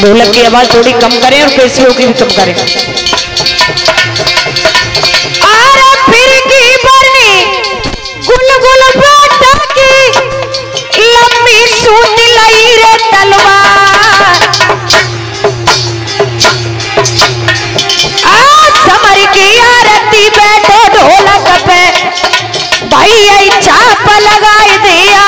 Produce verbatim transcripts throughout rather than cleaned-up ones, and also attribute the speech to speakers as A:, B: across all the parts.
A: ढोलक की आवाज थोड़ी कम करें और कैसियों की भी कम करें।
B: अरे फिर की बरनी गुलगुल बाटा की लंबी सूत लई रे तलवार आ समर की आरती बैठे ढोलक पे भैया चाप लगाई दिया।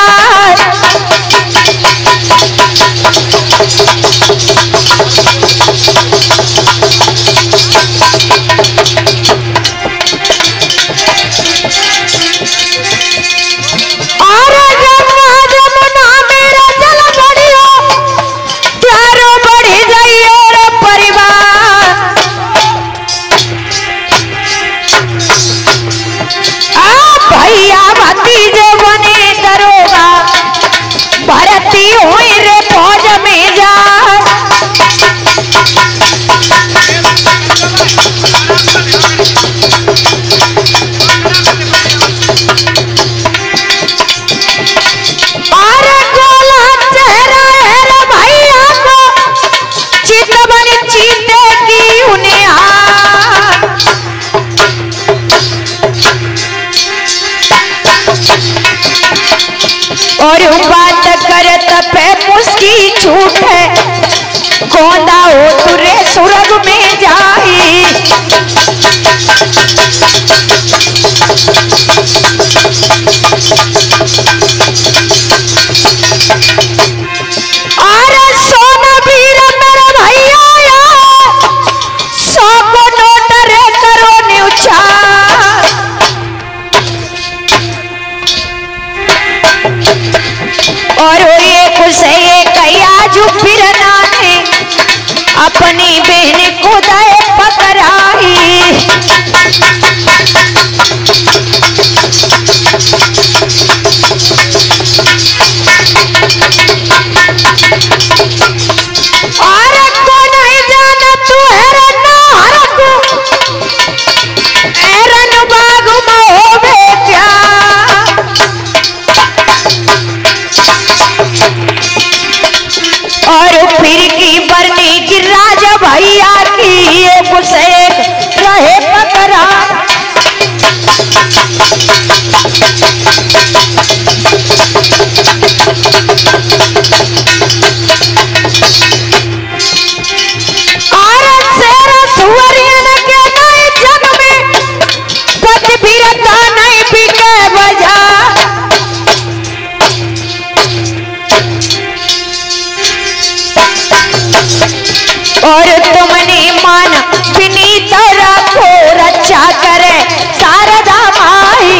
B: और बात करत पे मुस्की झूठ है गोंदा हो तुरे सुरग में जाई। अरे सोना वीर मेरा भैया सौ को नोट रे करो न्यूचा और ये कुछ ये कया जो फिरना ने अपनी बहन को दे पकड़ाई। और को नहीं जाना तू है ना हर को एरन बाग में होवे क्या और फिर की बरनी की राजा भैया की एक से रहे पकड़ा। और शेरा सुवरियन के नए जग में पति वीरता नहीं बिके बजा। और तुमने मान विनीत रखो रक्षा करे शारदा माई।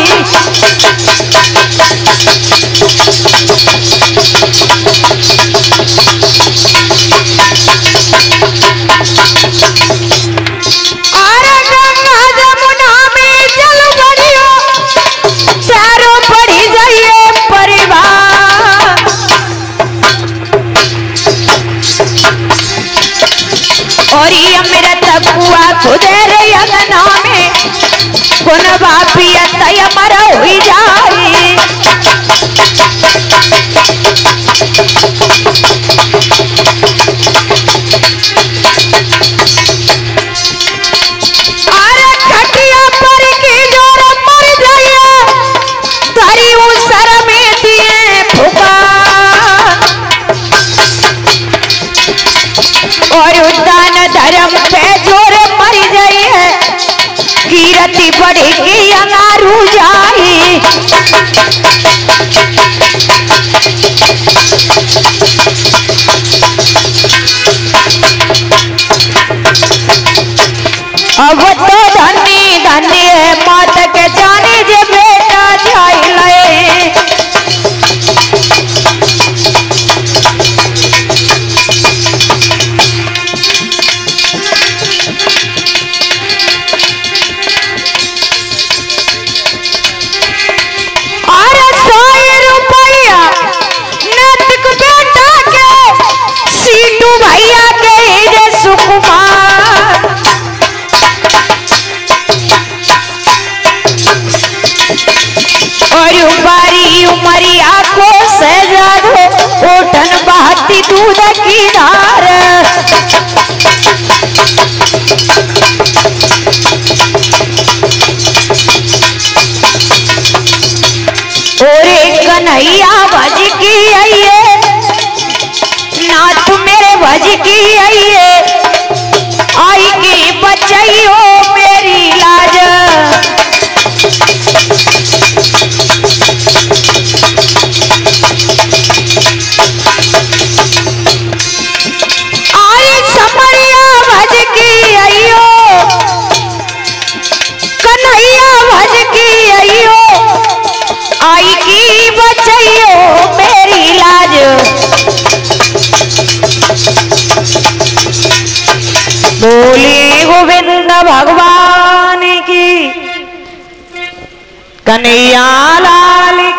B: और गंगा जमुना में जल बढ़ियो चारों बढ़ी जाइए परिवार। और ये अमृत कुआ खुदे रे अगना में गुण बापिया तय मर हुई जाई। अरे खटिया पर की जोर मर जाइए धरी उस सर में दिए फुका। और उद्यान धर्म पे जोर मर गई है कीरति बढ़ेगी अनारू जाई। अब तो धनी धनी है मात के जाने जे बेटा जाई लए। अरे सौ रुपया नैतिक बेटा के सीटू भैया के रे सुकुमार। और बारी उमरिया को सजादो ओठन बहती दूध की धार। ओरे कन्हैया भज की आइए नाथ मेरे भज की आइए आई की बचाइयो मेरी लाज। आई समरिया भज की आइयो कन्हैया भज की आइयो आई की बचाइयो मेरी लाज। बोले गोविंद भगवान की कन्हैया लाल